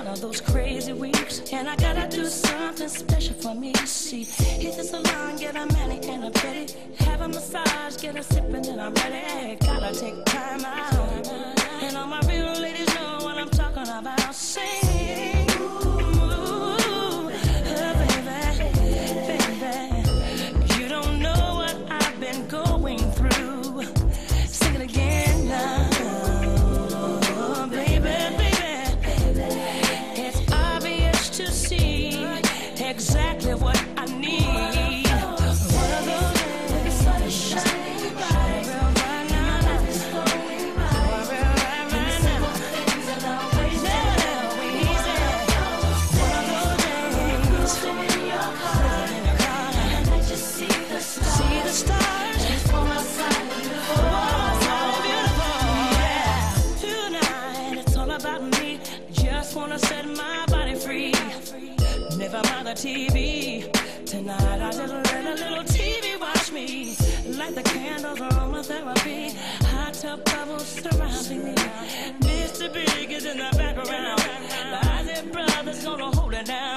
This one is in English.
of those crazy weeks, and I gotta do something special for me. See, hit the salon, get a mani and a pedi, have a massage, get a sip, and then I'm ready. Gotta take time out, and all my real ladies know what I'm talking about. Sing, ooh, baby, you don't know what I've been going through. Sing it again now. Exactly what I need. One of those days, the sun is shining bright, right now. Things are not wasted, easy. One of those days, sit in your car and let you see the stars. See the stars. For my side, beautiful. Yeah. Tonight it's all about me. Just wanna set my body free. Never mind the TV. Tonight I just let a little TV watch me. Light the candles, aromatherapy. Hot tub bubbles surrounding me. Mr. Big is in the background. The Isaac Brothers gonna hold it down.